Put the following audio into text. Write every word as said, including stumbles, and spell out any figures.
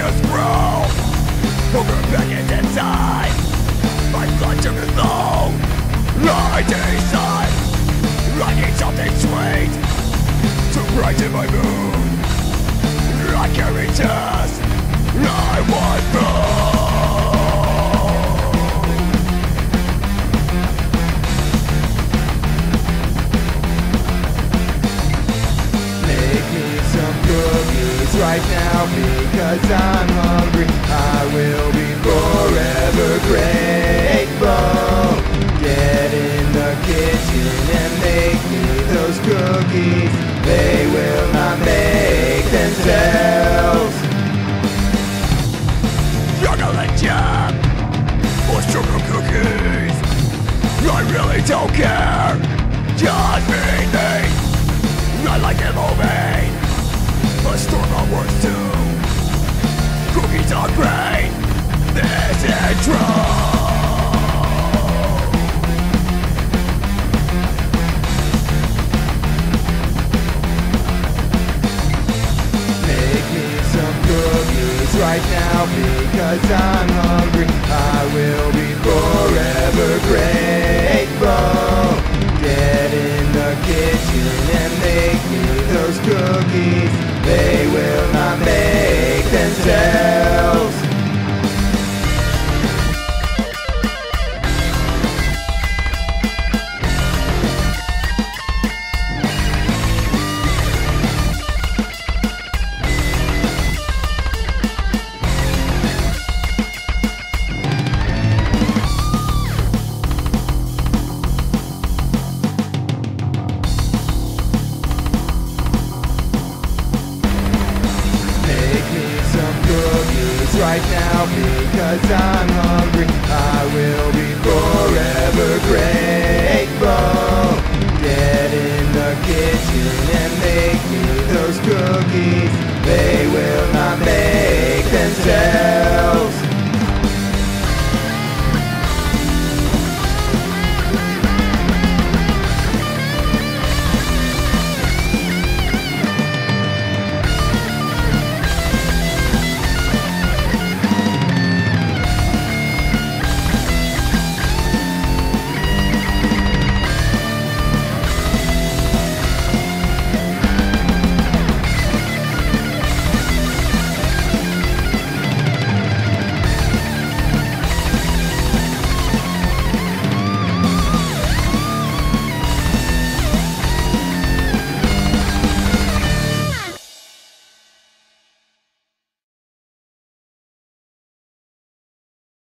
has grown. Hunger beckons inside. My blood sugar low. I decide I need something sweet to brighten my mood. I carry dust. I want food. Make me some cookies right now because I'm hungry. I will be forever grateful. Get in the kitchen and make me those cookies. They will not make themselves. Chocolate jam or sugar cookies, I really don't care. Just feed me. I like it moving. A storm of words too. Cookies are great. This is true. Right now because I'm hungry. I will be forever grateful. Get in the kitchen and make me those cookies. They will not make themselves. Right now because I'm hungry. I will be forever grateful. Get in the kitchen and make me those cookies. They will not make